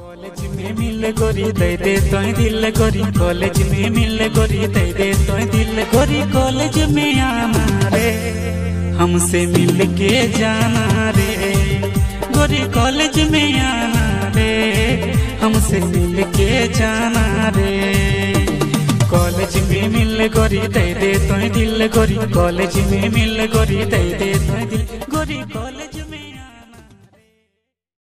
College में मिल गोरी दे दे तो दिल गोरी, कॉलेज में मिल गोरी दे दे तो दिल गोरी, कॉलेज में आना रे हमसे मिल के जाना रे गोरी, कॉलेज में आना रे हमसे मिल के जाना रे। कॉलेज में मिल गोरी दे दे तो दिल गोरी, कॉलेज में मिल गोरी दे दे तो दिल गोरी, कॉलेज